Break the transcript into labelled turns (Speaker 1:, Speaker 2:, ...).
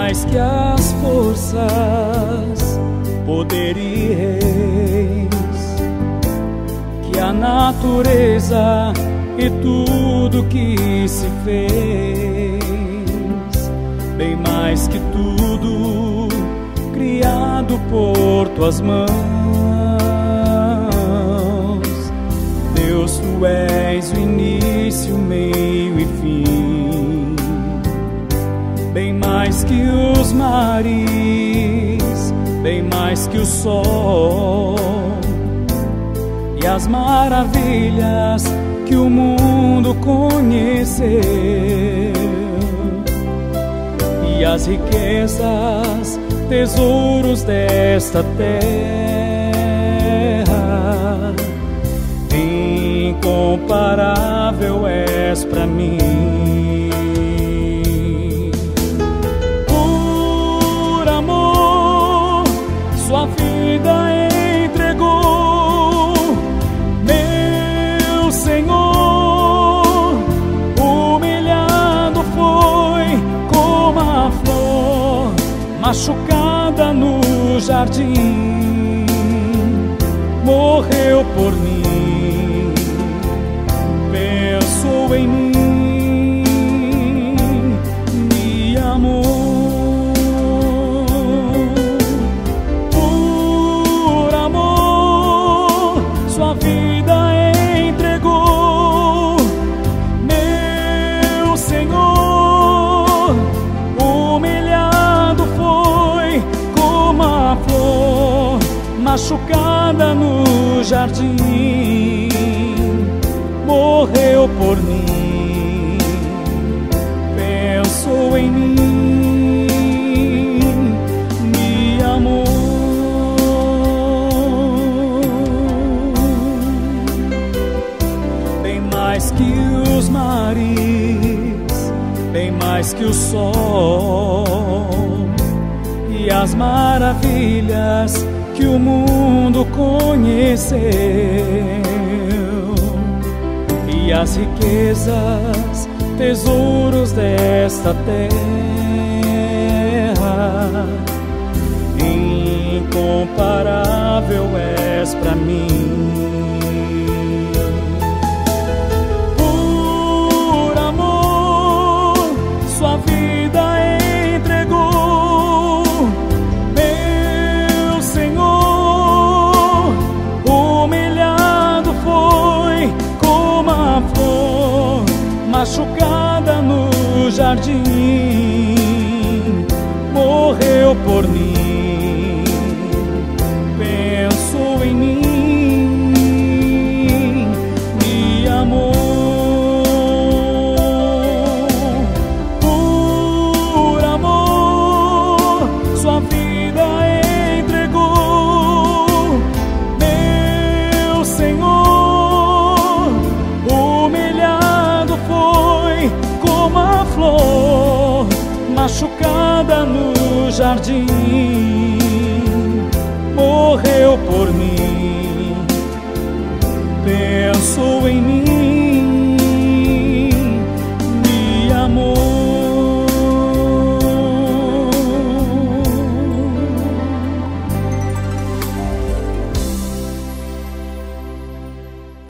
Speaker 1: mais que as forças, poder e reis, que a natureza e tudo que se fez, bem mais que tudo criado por tuas mãos. Deus, tu és o início, meio e fim, bem mais que os mares, bem mais que o sol e as maravilhas que o mundo conheceu, e as riquezas, tesouros desta terra. Incomparável és pra mim. Por amor, sua vida entregou, meu Senhor. Humilhado foi como a flor machucada no jardim, morreu por mim. Pensou em mim, me amou. Por amor, sua vida entregou, meu Senhor. Humilhado foi como a flor machucada no jardim, morreu por mim. Pensou em mim, me amou. Bem mais que os mares, bem mais que o sol e as maravilhas que o mundo conheceu, e as riquezas, tesouros desta terra. Incomparável és pra mim. Por amor, sua vida entregou, meu Senhor. Humilhado foi como a flor machucada no jardim, morreu por mim. Pensou em mim, me amou. Por amor, sua vida entregou, meu Senhor. Humilhado foi como a flor machucada no jardim, morreu por mim. Pensou em mim,